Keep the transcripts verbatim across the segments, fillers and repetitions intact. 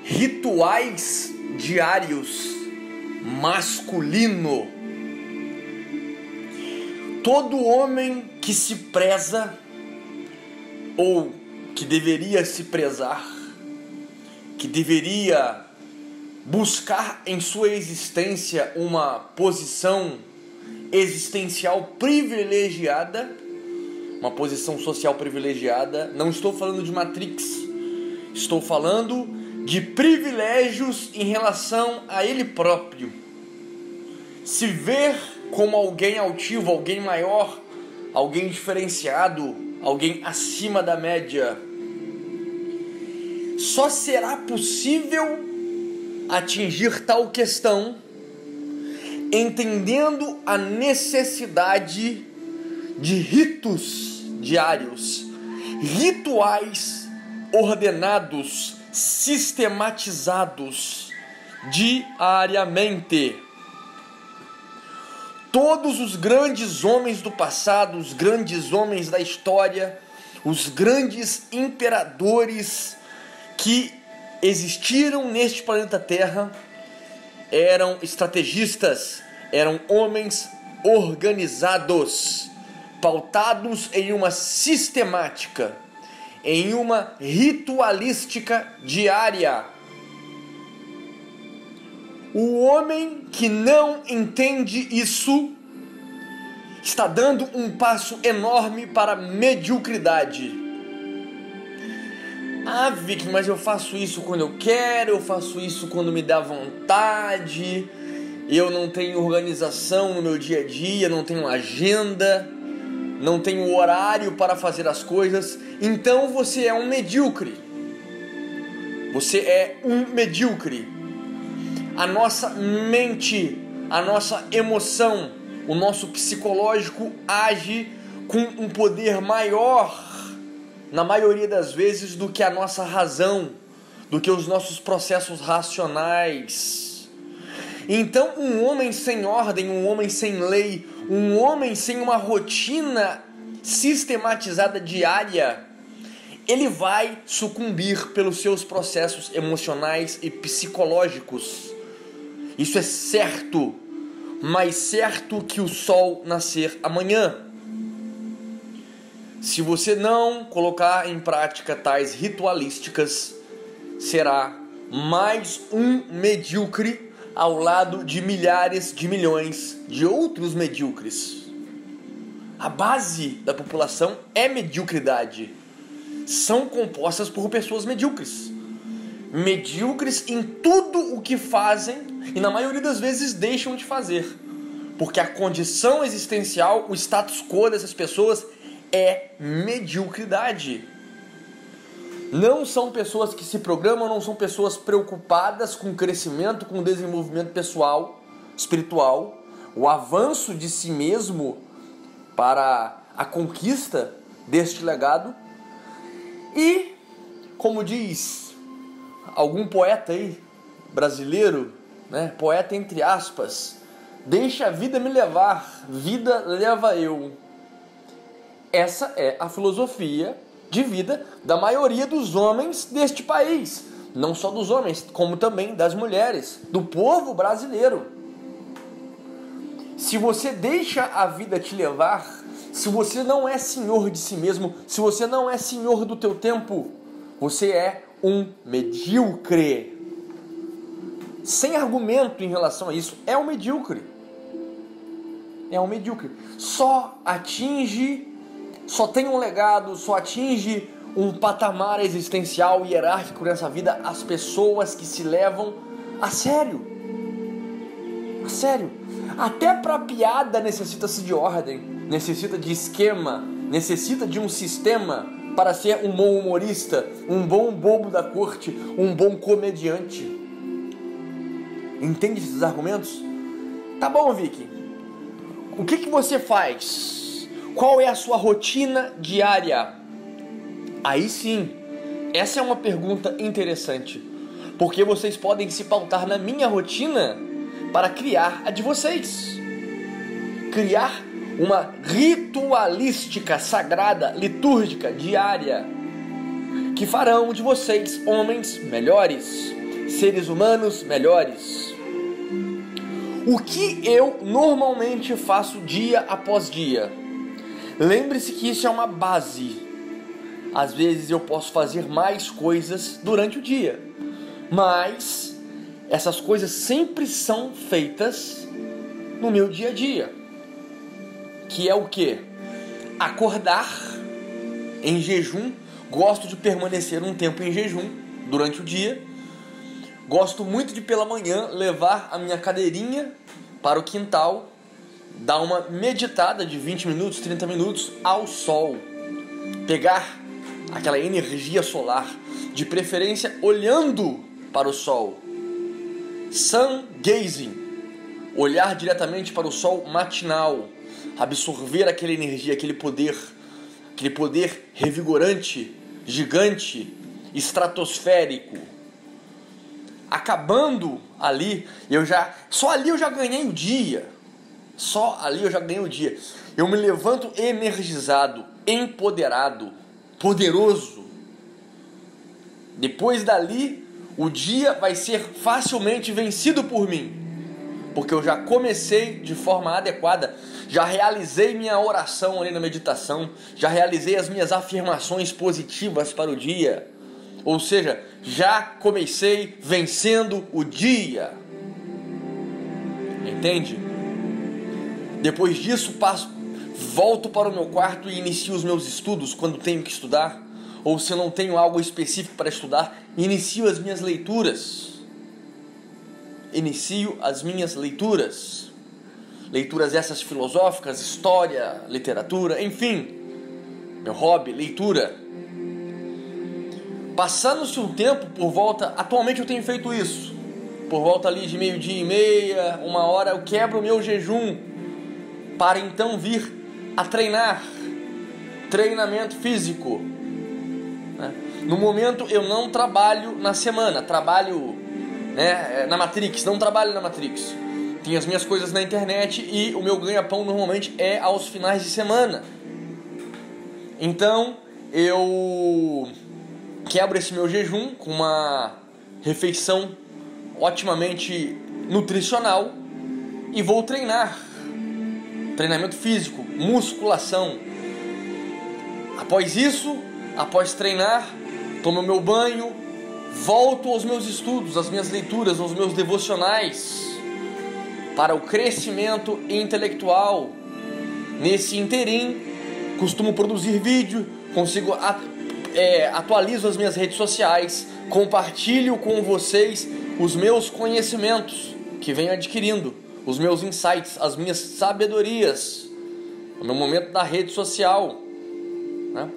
Rituais diários masculino. Todo homem que se preza, ou que deveria se prezar, que deveria buscar em sua existência uma posição existencial privilegiada, uma posição social privilegiada. Não estou falando de Matrix, estou falando de privilégios em relação a ele próprio. Se ver como alguém altivo, alguém maior, alguém diferenciado, alguém acima da média. Só será possível atingir tal questão entendendo a necessidade de ritos diários, rituais ordenados, sistematizados diariamente. Todos os grandes homens do passado, os grandes homens da história, os grandes imperadores que existiram neste planeta Terra eram estrategistas, eram homens organizados, pautados em uma sistemática, em uma ritualística diária. O homem que não entende isso está dando um passo enorme para a mediocridade. Ah, Vicky, mas eu faço isso quando eu quero, eu faço isso quando me dá vontade, eu não tenho organização no meu dia a dia, não tenho agenda, não tenho horário para fazer as coisas. Então você é um medíocre. Você é um medíocre. A nossa mente, a nossa emoção, o nosso psicológico age com um poder maior, na maioria das vezes, do que a nossa razão, do que os nossos processos racionais. Então, um homem sem ordem, um homem sem lei, um homem sem uma rotina sistematizada diária, ele vai sucumbir pelos seus processos emocionais e psicológicos. Isso é certo, mais certo que o sol nascer amanhã. Se você não colocar em prática tais ritualísticas, será mais um medíocre ao lado de milhares de milhões de outros medíocres. A base da população é mediocridade. São compostas por pessoas medíocres. Medíocres em tudo o que fazem e na maioria das vezes deixam de fazer. Porque a condição existencial, o status quo dessas pessoas é mediocridade. Não são pessoas que se programam, não são pessoas preocupadas com crescimento, com desenvolvimento pessoal, espiritual, o avanço de si mesmo para a conquista deste legado. E, como diz algum poeta aí, brasileiro, né, poeta entre aspas, deixa a vida me levar, vida leva eu. Essa é a filosofia de vida da maioria dos homens deste país. Não só dos homens, como também das mulheres, do povo brasileiro. Se você deixa a vida te levar, se você não é senhor de si mesmo, se você não é senhor do teu tempo, você é um medíocre. Sem argumento em relação a isso, é um medíocre. É um medíocre. Só atinge, só tem um legado, só atinge um patamar existencial e hierárquico nessa vida as pessoas que se levam a sério. A sério. Até pra piada necessita-se de ordem, necessita de esquema, necessita de um sistema para ser um bom humorista, um bom bobo da corte, um bom comediante. Entende esses argumentos? Tá bom, Vicky. O que que você faz? Qual é a sua rotina diária? Aí sim, essa é uma pergunta interessante, porque vocês podem se pautar na minha rotina para criar a de vocês. Criar uma ritualística sagrada, litúrgica, diária, que farão de vocês homens melhores, seres humanos melhores. O que eu normalmente faço dia após dia? Lembre-se que isso é uma base. Às vezes eu posso fazer mais coisas durante o dia, mas essas coisas sempre são feitas no meu dia a dia, que é o quê? Acordar em jejum. Gosto de permanecer um tempo em jejum durante o dia. Gosto muito de pela manhã levar a minha cadeirinha para o quintal, dar uma meditada de vinte minutos, trinta minutos ao sol, pegar aquela energia solar, de preferência olhando para o sol, sun gazing, olhar diretamente para o sol matinal, absorver aquela energia, aquele poder, aquele poder revigorante, gigante, estratosférico. Acabando ali, eu já, só ali eu já ganhei o dia. Só ali eu já ganhei o dia. Eu me levanto energizado, empoderado, poderoso. Depois dali, o dia vai ser facilmente vencido por mim, porque eu já comecei de forma adequada, já realizei minha oração ali na meditação, já realizei as minhas afirmações positivas para o dia. Ou seja, já comecei vencendo o dia. Entende? Depois disso, passo, volto para o meu quarto e inicio os meus estudos quando tenho que estudar. Ou se eu não tenho algo específico para estudar, inicio as minhas leituras. Inicio as minhas leituras. Leituras essas filosóficas, história, literatura, enfim. Meu hobby, leitura. Passando-se um tempo, por volta, atualmente eu tenho feito isso, por volta ali de meio-dia e meia, uma hora, eu quebro o meu jejum, para então vir a treinar, treinamento físico. No momento eu não trabalho na semana, trabalho, né, na Matrix, não trabalho na Matrix, tenho as minhas coisas na internet e o meu ganha-pão normalmente é aos finais de semana. Então eu quebro esse meu jejum com uma refeição otimamente nutricional e vou treinar. Treinamento físico, musculação. Após isso, após treinar, tomo meu banho, volto aos meus estudos, às minhas leituras, aos meus devocionais, para o crescimento intelectual. Nesse interim, costumo produzir vídeo, consigo É, atualizo as minhas redes sociais, compartilho com vocês os meus conhecimentos que venho adquirindo, os meus insights, as minhas sabedorias, no meu momento da rede social, né?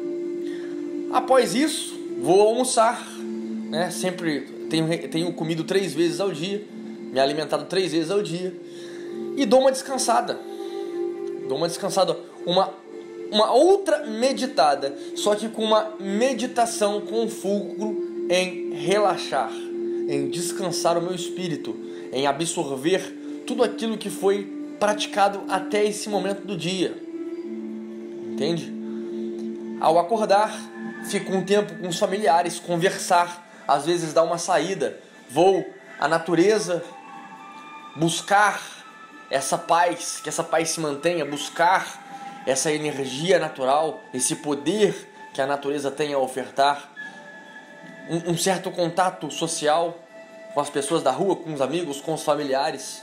Após isso, vou almoçar, né? Sempre tenho, tenho comido três vezes ao dia, me alimentado três vezes ao dia, e dou uma descansada, dou uma descansada, uma Uma outra meditada, só que com uma meditação com fulcro em relaxar, em descansar o meu espírito, em absorver tudo aquilo que foi praticado até esse momento do dia. Entende? Ao acordar, fico um tempo com os familiares, conversar, às vezes dar uma saída, vou à natureza, buscar essa paz, que essa paz se mantenha, buscar essa energia natural, esse poder que a natureza tem a ofertar, um, um certo contato social com as pessoas da rua, com os amigos, com os familiares.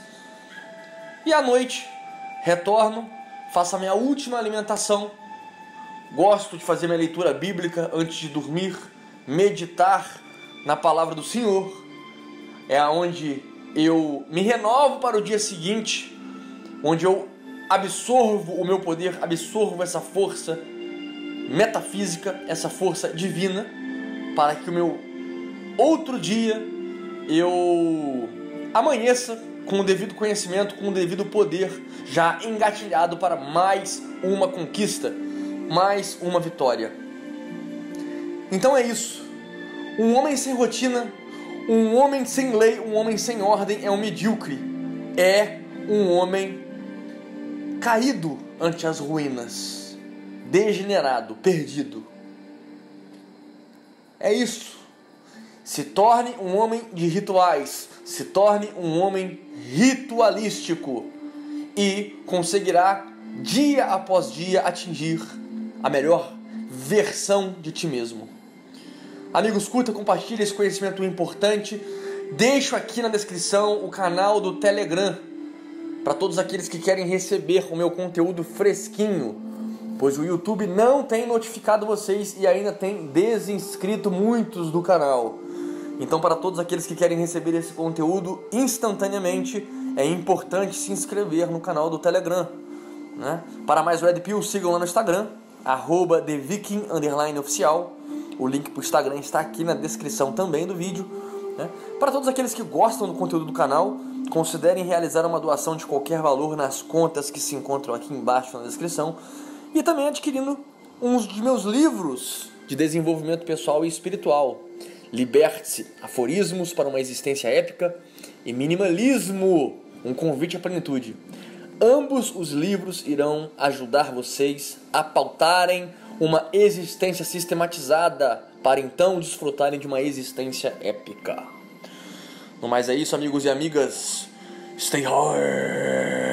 E à noite, retorno, faço a minha última alimentação, gosto de fazer minha leitura bíblica antes de dormir, meditar na palavra do Senhor, é onde eu me renovo para o dia seguinte, onde eu absorvo o meu poder, absorvo essa força metafísica, essa força divina, para que o meu outro dia eu amanheça com o devido conhecimento, com o devido poder, já engatilhado para mais uma conquista, mais uma vitória. Então é isso. Um homem sem rotina, um homem sem lei, um homem sem ordem é um medíocre. É um homem caído ante as ruínas, degenerado, perdido. É isso. Se torne um homem de rituais, se torne um homem ritualístico e conseguirá dia após dia atingir a melhor versão de ti mesmo. Amigos, curta, compartilhe esse conhecimento importante. Deixo aqui na descrição o canal do Telegram para todos aqueles que querem receber o meu conteúdo fresquinho, pois o YouTube não tem notificado vocês e ainda tem desinscrito muitos do canal. Então, para todos aqueles que querem receber esse conteúdo instantaneamente, é importante se inscrever no canal do Telegram, né? Para mais Red Pill, sigam lá no Instagram, arroba TheViking underline oficial. O link para o Instagram está aqui na descrição também do vídeo, né? Para todos aqueles que gostam do conteúdo do canal, considerem realizar uma doação de qualquer valor nas contas que se encontram aqui embaixo na descrição e também adquirindo uns de meus livros de desenvolvimento pessoal e espiritual. Liberte-se, aforismos para uma existência épica e minimalismo, um convite à plenitude. Ambos os livros irão ajudar vocês a pautarem uma existência sistematizada para então desfrutarem de uma existência épica. No mais é isso, amigos e amigas. Stay hard!